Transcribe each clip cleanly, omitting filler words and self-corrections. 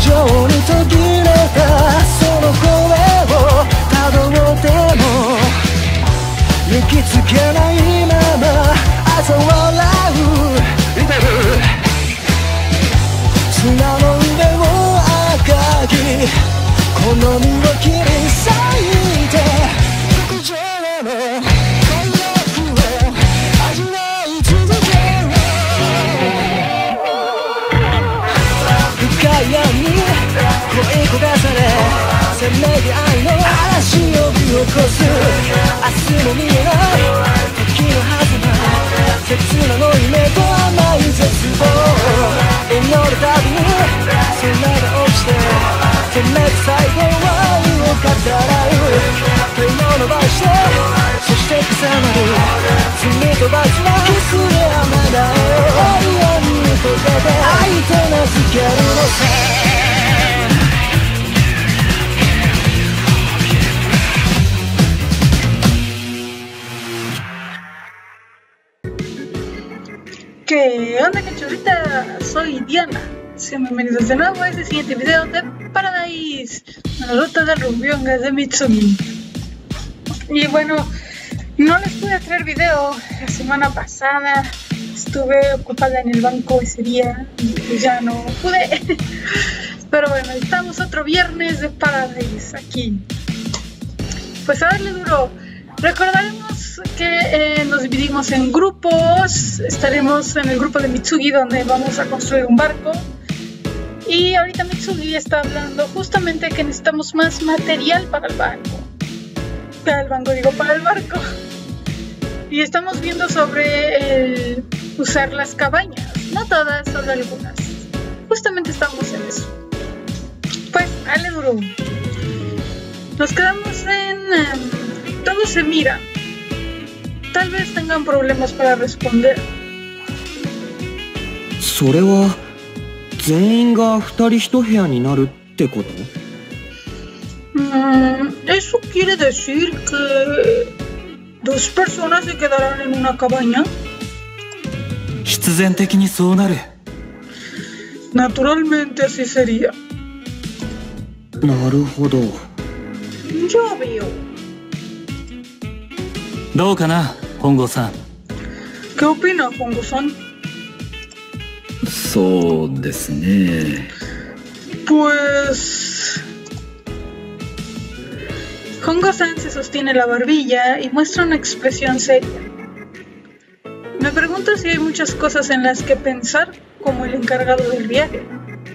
上に途切れたその声をたどっても行きつけないまま嘲笑う砂の上を赤き好みを切り裂いて極上の快楽を味わい続ける深い闇に恋焦がされせめぎ合いの嵐を呼び起こす明日も見えない時の狭間切なの夢と甘い絶望祈るたびに空が落ちてせめて最後は愛を語らう手を伸ばしてそして重なる罪と罰はキスで雨だよ永遠に溶けて愛と名付けるのさ ¿Qué onda, cachorrita? Soy Diana. Sean bienvenidos de nuevo a este siguiente video de Paradise, la ruta del Rumbiongas de Mitsugi. Y bueno, no les pude traer video la semana pasada. Estuve ocupada en el banco ese día y pues ya no pude. Pero bueno, estamos otro viernes de Paradise aquí. Pues a darle duro. Recordaremos que nos dividimos en grupos. Estaremos en el grupo de Mitsugi donde vamos a construir un barco. Y ahorita Mitsugi está hablando justamente que necesitamos más material para el barco. Para el barco. Y estamos viendo sobre usar las cabañas. No todas, solo algunas. Justamente estamos en eso. Pues, dale duro. Nos quedamos en... todos se miran. Tal vez tengan problemas para responder. それは全員が2人1部屋になるってこと？ ¿Eso quiere decir que dos personas se quedarán en una cabaña? 必然的にそうなる。 Naturalmente así sería. なるほど。 Ya veo. どうかな、本郷さん。 ¿Qué opina, Hongo-san? そうですね。 Pues... Hongo-san se sostiene la barbilla y muestra una expresión seria. Me pregunto si hay muchas cosas en las que pensar, como el encargado del viaje.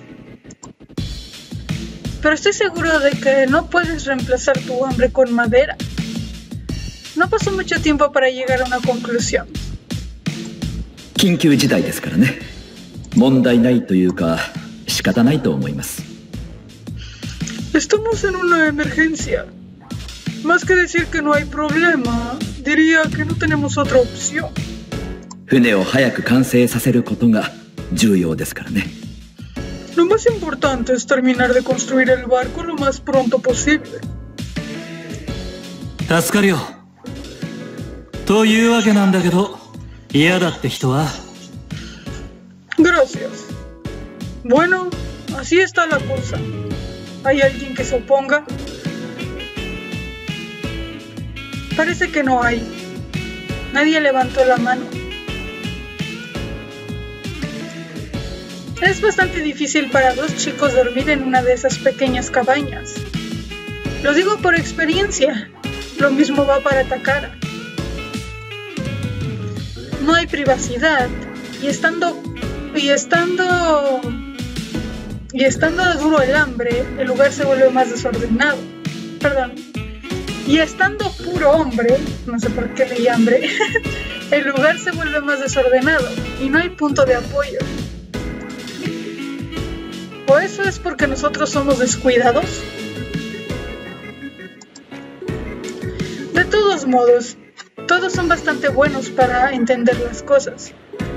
Pero estoy seguro de que no puedes reemplazar tu hambre con madera. No pasó mucho tiempo para llegar a una conclusión. 緊急事態ですからね。問題ないというか仕方ないと思います。 Estamos en una emergencia. Más que decir que no hay problema, diría que no tenemos otra opción. 船を早く完成させることが重要ですからね。 Lo más importante es terminar de construir el barco lo más pronto posible. 助かるよ。というわけなんだけど、嫌だって人は？ Gracias. Bueno, así está la cosa. ¿Hay alguien que se oponga? Parece que no hay. Nadie levantó la mano. Es bastante difícil para dos chicos dormir en una de esas pequeñas cabañas. Lo digo por experiencia. Lo mismo va para Takara. No hay privacidad y estando duro el hambre, el lugar se vuelve más desordenado. Perdón. Y estando puro hombre, no sé por qué leí hambre, el lugar se vuelve más desordenado y no hay punto de apoyo. ¿O eso es porque nosotros somos descuidados? De todos modos, todos son bastante buenos para entender las cosas.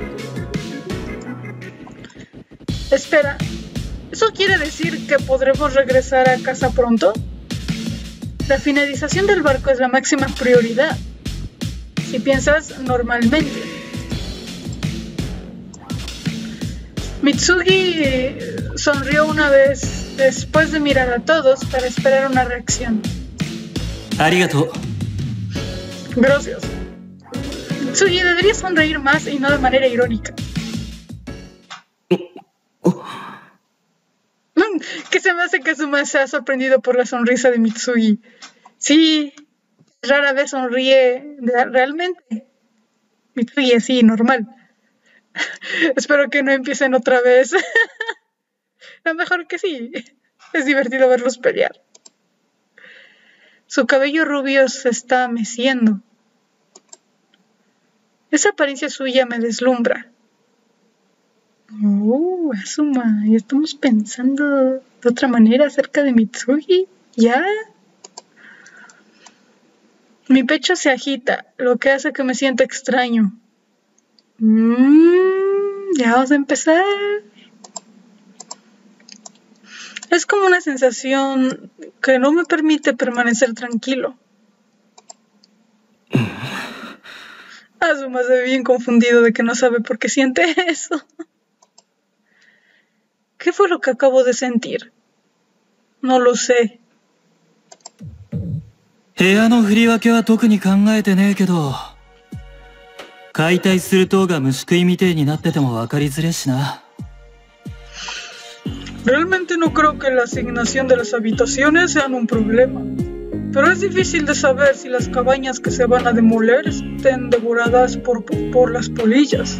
Espera, ¿eso quiere decir que podremos regresar a casa pronto? La finalización del barco es la máxima prioridad, si piensas normalmente. Mitsugi sonrió una vez después de mirar a todos para esperar una reacción. Arigato. Gracias. Mitsugi, debería sonreír más y no de manera irónica. ¿Qué se me hace que Azuma se ha sorprendido por la sonrisa de Mitsugi? Sí, rara vez sonríe realmente. Mitsugi, sí, normal. Espero que no empiecen otra vez. A lo mejor que sí. Es divertido verlos pelear. Su cabello rubio se está meciendo. Esa apariencia suya me deslumbra. Azuma, ya estamos pensando de otra manera acerca de Mitsugi. ¿Ya? Mi pecho se agita, lo que hace que me sienta extraño. Ya vamos a empezar. Es como una sensación que no me permite permanecer tranquilo. Azuma se ve bien confundido de que no sabe por qué siente eso. ¿Qué fue lo que acabo de sentir? No lo sé. 部屋の振り分けは特に考えてねえけど、解体する塔が虫食いみてえになってても分かりづれしな。 Realmente no creo que la asignación de las habitaciones sean un problema, pero es difícil de saber si las cabañas que se van a demoler estén devoradas por las polillas.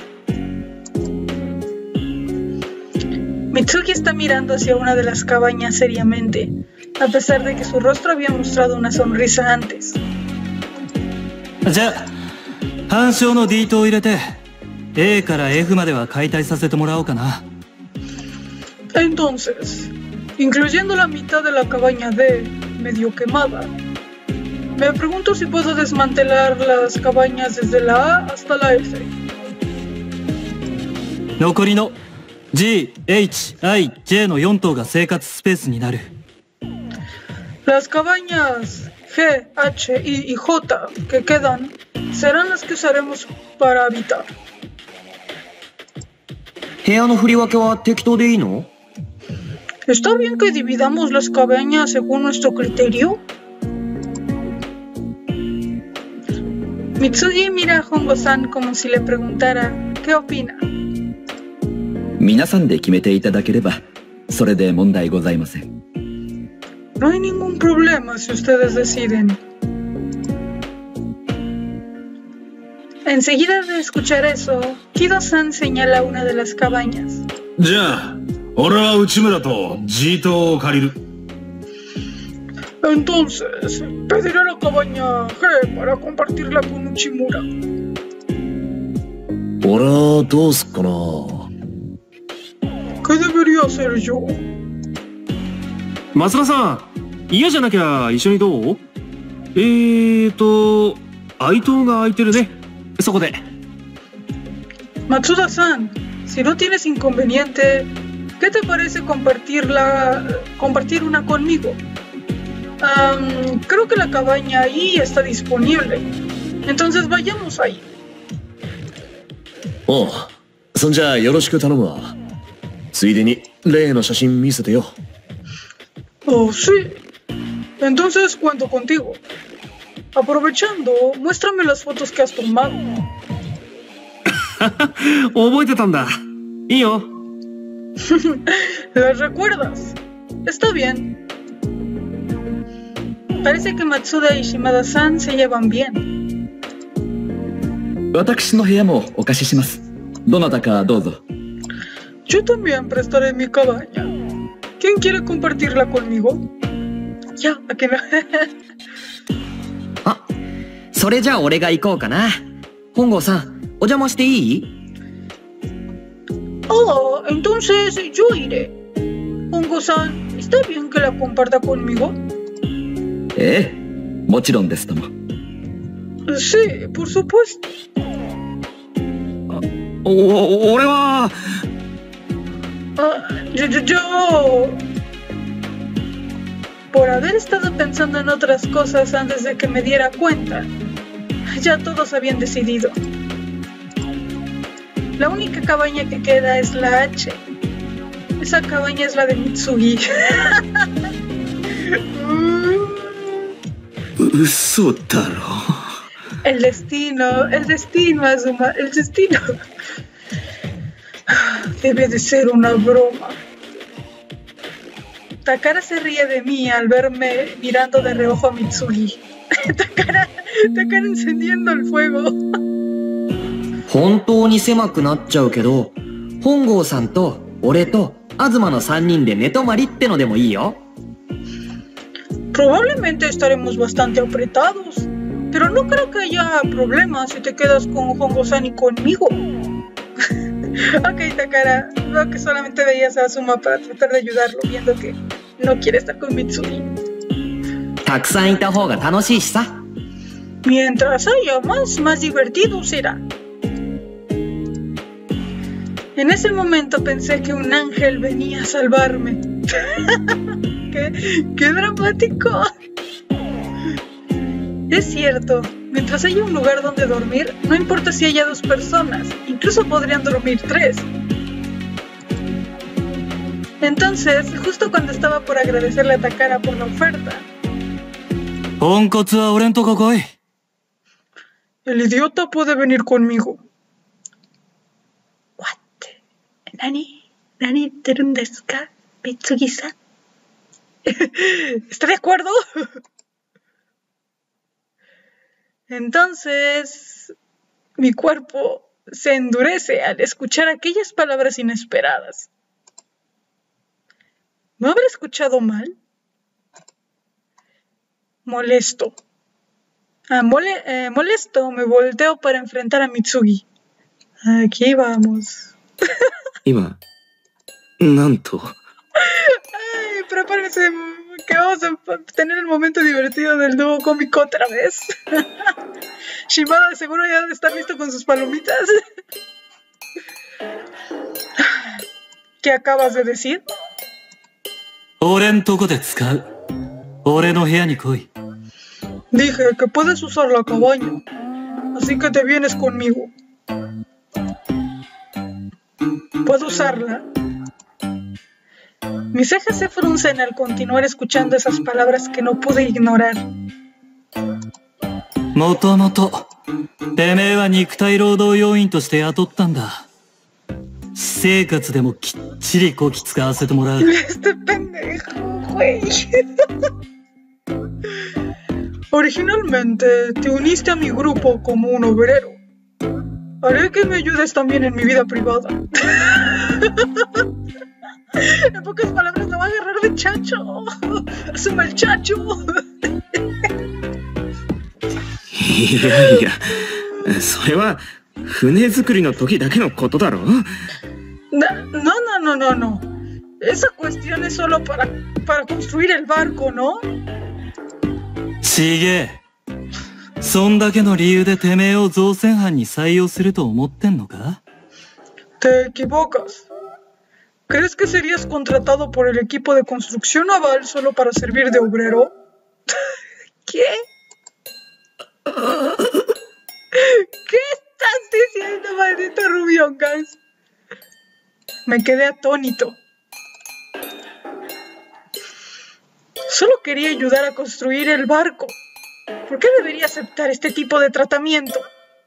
Mitsugi está mirando hacia una de las cabañas seriamente, a pesar de que su rostro había mostrado una sonrisa antes. じゃあ、半鐘の D 塔を入れて A から F までは解体させてもらおうかな。 Entonces, incluyendo la mitad de la cabaña D, medio quemada, me pregunto si puedo desmantelar las cabañas desde la A hasta la F. 残りの G、H、I、J の4棟が生活スペースになる。 Las cabañas G, H, I y J que quedan serán las que usaremos para habitar. 部屋の振り分けは適当でいいの？ ¿Está bien que dividamos las cabañas según nuestro criterio? Mitsugi mira a Hongo-san como si le preguntara ¿qué opina? 皆さんで決めていただければそれで問題ございません。 No hay ningún problema si ustedes deciden. Enseguida de escuchar eso, Kido-san señala una de las cabañas. じゃあ、俺は内村と G 棟を借りる。 Entonces, pediré la cabaña G para compartirla con Uchimura. 俺はどうすっかな。 ¿Qué debería hacer yo? 松田さん、嫌じゃなきゃ一緒にどう？愛棟が空いてるね。そこで。 Matsuda-san, si no tienes inconveniente, ¿qué te parece compartir una conmigo? Creo que la cabaña ahí está disponible. Entonces vayamos ahí. おう、そんじゃよろしく頼むわ。ついでに例の写真見せてよ。 Oh, sí. Entonces cuento contigo. Aprovechando, muéstrame las fotos que has tomado. 覚えてたんだ。いいよ。 ¿Las recuerdas? Está bien. Parece que Matsuda y Shimada-san se llevan bien. 私の部屋もお貸しします。どなたかどうぞ。 Yo también prestaré mi cabaña. ¿Quién quiere compartirla conmigo? Ya, ¿a que no? あ、それじゃあ俺が行こうかな。本郷さん、お邪魔していい？ Oh, entonces yo iré. Hongo-san, ¿está bien que la comparta conmigo? ええ、もちろんですとも。 Sí, por supuesto. 俺は。 Yo... Por haber estado pensando en otras cosas antes de que me diera cuenta, ya todos habían decidido. La única cabaña que queda es la H. esa cabaña es la de Mitsugi. 嘘だろ。 El destino, Azuma, el destino. Debe de ser una broma. Takara se ríe de mí al verme mirando de reojo a Mitsugi. Takara encendiendo el fuego. 本当に狭くなっちゃうけど、本郷さんと俺と東の3人で寝泊まりってのでもいいよ。 Probablemente estaremos bastante apretados, pero no creo que haya problema si te quedas con Hongo-san y conmigo. Ok, Takara, veo que solamente veías a Azuma para tratar de ayudarlo, viendo que no quiere estar con Mitsugi. たくさんいた方が楽しいしさ。 Mientras haya más divertido será. En ese momento pensé que un ángel venía a salvarme. ¡Qué dramático! Es cierto, mientras haya un lugar donde dormir, no importa si haya 2 personas, incluso podrían dormir 3. Entonces, justo cuando estaba por agradecerle a Takara por la oferta, ポンコツは俺んとこ来い。 el idiota puede venir conmigo. What? ¿Nani derun desu ka, Mitsugi-san? ¿Está de acuerdo? Entonces, mi cuerpo se endurece al escuchar aquellas palabras inesperadas. ¿No habré escuchado mal? Molesto. Molesto, me volteo para enfrentar a Mitsugi. Aquí vamos. 今、なんと。 Ay, prepárense, que vamos a tener el momento divertido del dúo cómico otra vez. Shimada seguro ya debe estar listo con sus palomitas. ¿Qué acabas de decir? 俺んとこで使う。俺の部屋に来い。 Dije que puedes usar la cabaña, así que te vienes conmigo. ¿Puedo usarla? Mis cejas se fruncen al continuar escuchando esas palabras que no pude ignorar. もともと、てめえは肉体労働要員として雇ったんだ。私生活でもきっちりこき使わせてもらう。 Este pendejo, güey. Originalmente te uniste a mi grupo como un obrero. Haré que me ayudes también en mi vida privada. En pocas palabras, la va a agarrar de chacho. Asume el chacho. いやいや、それは船作りの時だけのことだろ。 No. Esa cuestión es solo para construir el barco, ¿no? ちげえ。そんだけの理由でてめえを造船班に採用すると思ってんのか？ Te equivocas. ¿Crees que serías contratado por el equipo de construcción naval solo para servir de obrero? ¿Qué? ¿Qué estás diciendo, maldito Rubiongas? Me quedé atónito. Solo quería ayudar a construir el barco. ¿Por qué debería aceptar este tipo de tratamiento?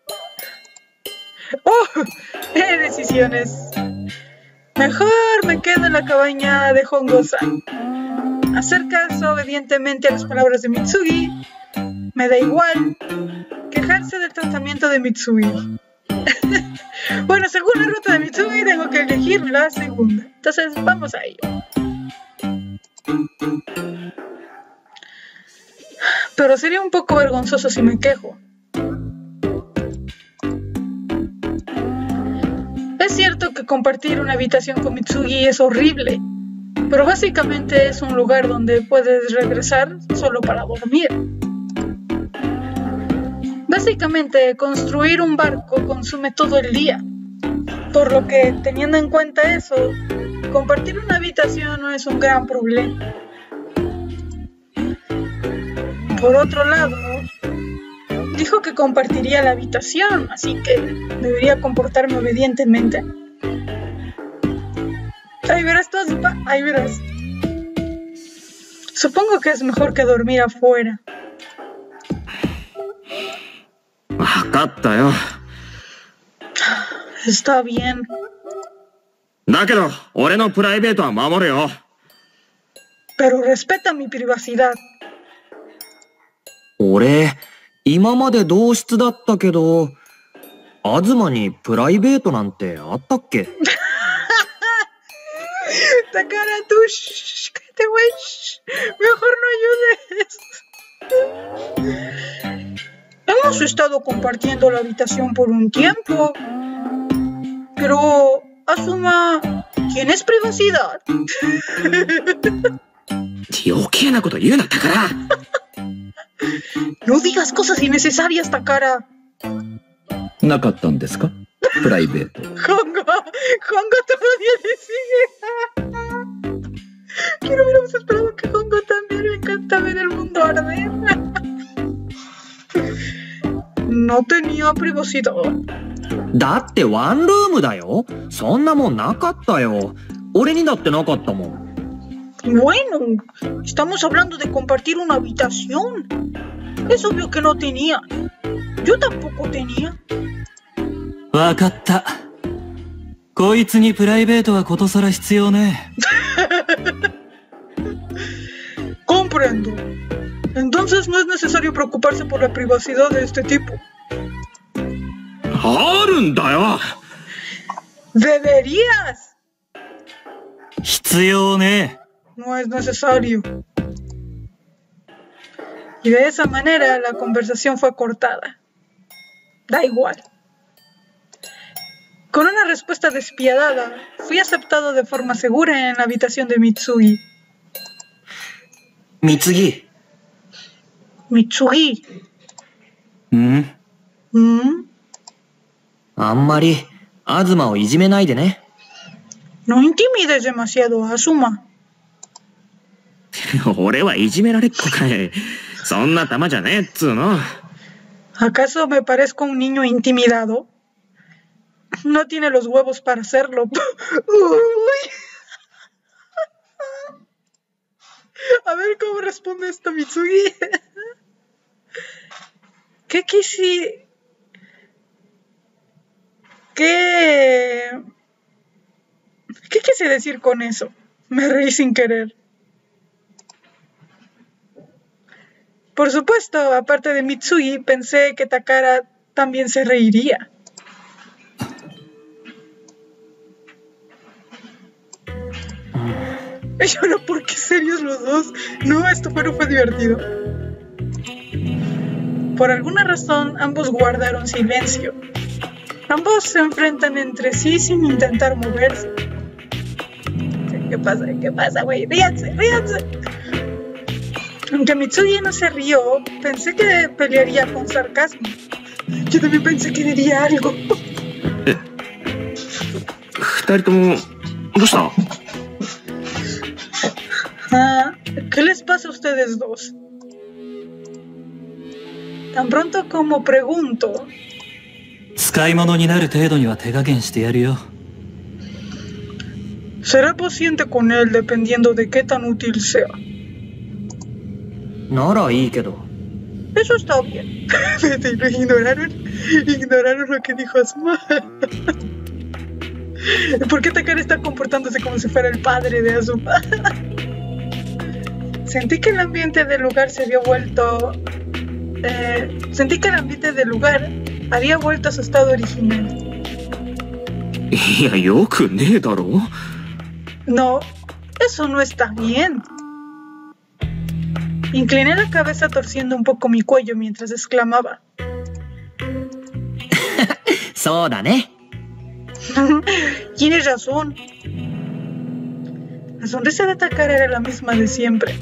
¡Oh! Decisiones. Mejor me quedo en la cabaña de Hongo-san. Hacer caso obedientemente a las palabras de Mitsugi. Me da igual. Quejarse del tratamiento de Mitsugi. Bueno, según la ruta de Mitsugi, tengo que elegir la segunda. Entonces, vamos a ello. Pero sería un poco vergonzoso si me quejo. Es cierto que compartir una habitación con Mitsugi es horrible, pero básicamente es un lugar donde puedes regresar solo para dormir. Básicamente, construir un barco consume todo el día, por lo que, teniendo en cuenta eso, compartir una habitación no es un gran problema. Por otro lado, dijo que compartiría la habitación, así que debería comportarme obedientemente. Ahí verás tú, Azuma, ahí verás. Supongo que es mejor que dormir afuera. わかったよ。 Está bien. だけど、俺のプライベートは守れよ。 Pero respeta mi privacidad. 俺、今まで同室だったけど、東にプライベートなんてあったっけ？ Takara, tú, shh, cállate, güey. Shh. Mejor no ayudes. Hemos estado compartiendo la habitación por un tiempo. Pero, Azuma, ¿tienes privacidad? 余計なこと言うな、タカラ。 No digas cosas innecesarias, Takara. なかったんですか？プライベート。 Hongo todavía le sigue. Quiero hubiéramos esperado que Hongo también le encanta ver el mundo arder. No tenía privacidad. だってワンルームだよ。そんなもんなかったよ。俺にだってなかったもん。 Bueno, estamos hablando de compartir una habitación. Es obvio que no tenía. Yo tampoco tenía. わかった。こいつにプライベートはことさら必要ね。 Comprendo. Entonces no es necesario preocuparse por la privacidad de este tipo. あるんだよ。 ¡Deberías! 必要ね。 No es necesario. Y de esa manera la conversación fue cortada. Da igual. Con una respuesta despiadada, fui aceptado de forma segura en la habitación de Mitsugi. 三木。 Mitsugi. ん？ あんまり、東をいじめないでね。 No intimides demasiado a Azuma. 俺はいじめられっ子かい。そんな玉じゃねえっつーの。 ¿Acaso me parezco un niño intimidado? No tiene los huevos para hacerlo. Uy. A ver cómo responde esto Mitsugi. ¿Qué quise decir con eso? Me reí sin querer. Por supuesto, aparte de Mitsugi, pensé que Takara también se reiría. Pero ¿por qué serios los dos? No, esto no fue divertido. Por alguna razón, ambos guardaron silencio. Ambos se enfrentan entre sí sin intentar moverse. ¿Qué pasa? ¿Qué pasa, güey? ¡Ríanse! ¡Ríanse! Aunque Mitsugi no se rió, pensé que pelearía con sarcasmo. Yo también pensé que diría algo. 二人とも、どうした？ Ah, ¿qué les pasa a ustedes dos? Tan pronto como pregunto, 使い物になる程度には手加減してやるよ。 seré paciente con él dependiendo de qué tan útil sea. ならいいけど。 Eso está bien. Ignoraron lo que dijo Azuma. ¿Por qué Takara está comportándose como si fuera el padre de Azuma? Sentí que el ambiente del lugar se había vuelto... sentí que el ambiente del lugar había vuelto a su estado original. いや、よくねえだろ。 No, eso no está bien. Incliné la cabeza torciendo un poco mi cuello mientras exclamaba. そうだね。 Tienes razón. La sonrisa de Takara era la misma de siempre.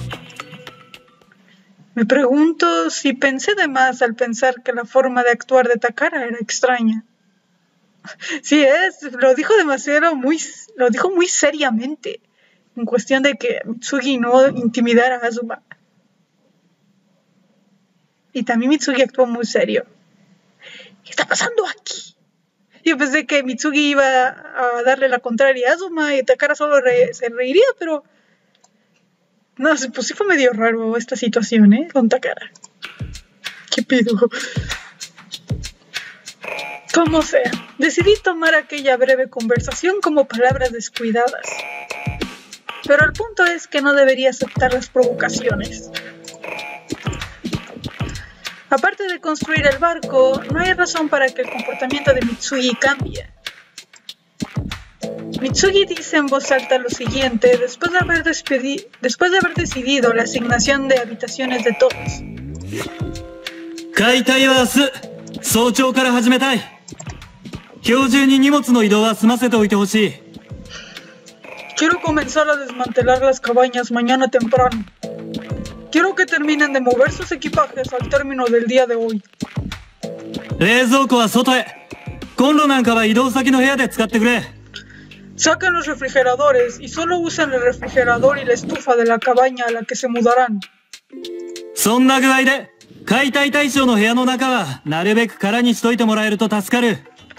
Me pregunto si pensé de más al pensar que la forma de actuar de Takara era extraña. Sí lo dijo lo dijo muy seriamente, en cuestión de que Mitsugi no intimidara a Azuma. Y también Mitsugi actuó muy serio. ¿Qué está pasando aquí? Yo pensé que Mitsugi iba a darle la contraria a Azuma y Takara solo se reiría, pero... No, pues sí fue medio raro esta situación, con Takara. ¿Qué pido? Como sea, decidí tomar aquella breve conversación como palabras descuidadas. Pero el punto es que no debería aceptar las provocaciones. Aparte de construir el barco, no hay razón para que el comportamiento de Mitsugi cambie. Mitsugi dice en voz alta lo siguiente después de haber decidido la asignación de habitaciones de todos. 解体は明日早朝から始めたい。今日中に荷物の移動は済ませておいてほしい。 Quiero comenzar a desmantelar las cabañas mañana temprano. Quiero que terminen de mover sus equipajes al término del día de hoy. 冷蔵庫は外へ。コンロなんかは移動先の部屋で使ってくれ。 Saquen los refrigeradores y solo usen el refrigerador y la estufa de la cabaña a la que se mudarán. そんな具合で解体対象の部屋の中はなるべく空にしといてもらえると助かる。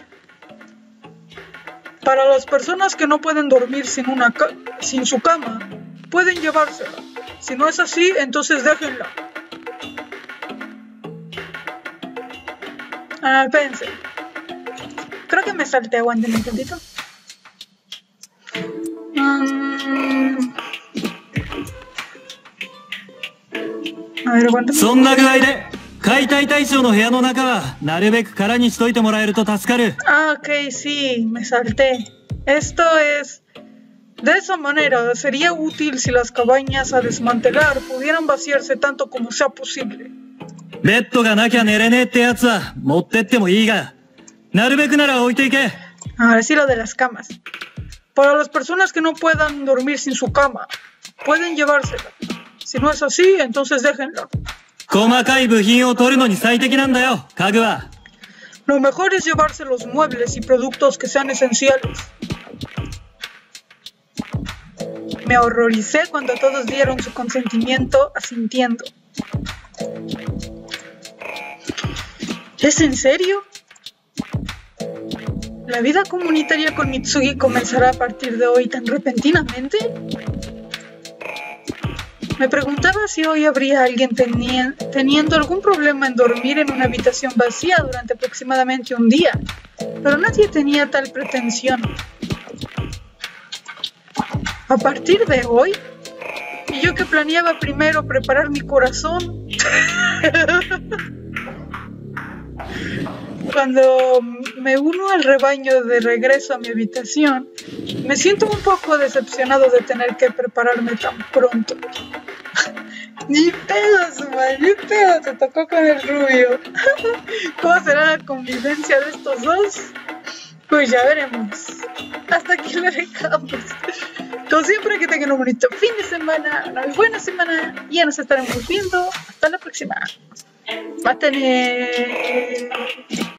Para las personas que no pueden dormir sin su cama, pueden llevársela. Si no es así, entonces déjenla. Espérense. Creo que me salté, aguanten un tantito. A ver, aguanten. そんな具合で解体対象の部屋の中はなるべく空にしといてもらえると助かる。 Ok, sí, me salté. Esto es... De esa manera, sería útil si las cabañas a desmantelar pudieran vaciarse tanto como sea posible. ベッドがなきゃ寝れねえってやつは持ってってもいいが、なるべくなら置いていけ。 Ahora sí lo de las camas. Para las personas que no puedan dormir sin su cama, pueden llevársela. Si no es así, entonces déjenla. 細かい部品を取るのに最適なんだよ、家具は。 Lo mejor es llevarse los muebles y productos que sean esenciales. Me horroricé cuando todos dieron su consentimiento asintiendo. ¿Es en serio? ¿La vida comunitaria con Mitsugi comenzará a partir de hoy tan repentinamente? Me preguntaba si hoy habría alguien teniendo algún problema en dormir en una habitación vacía durante aproximadamente un día, pero nadie tenía tal pretensión. ¿A partir de hoy? Y yo que planeaba primero preparar mi corazón. Cuando me uno al rebaño de regreso a mi habitación, me siento un poco decepcionado de tener que prepararme tan pronto. Ni pedo, Suma, ni pedo, te tocó con el rubio. ¿Cómo será la convivencia de estos dos? Pues ya veremos. Hasta aquí lo dejamos. Como siempre, que tengan un bonito fin de semana, una buena semana, y ya nos estaremos viendo. Hasta la próxima. Va a tener...